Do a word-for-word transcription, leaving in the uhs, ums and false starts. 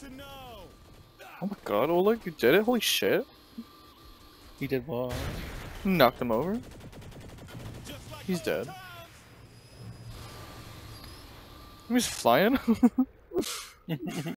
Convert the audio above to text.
Oh my god, Oleg, you did it? Holy shit. He did what? Knocked him over. He's dead. He's flying.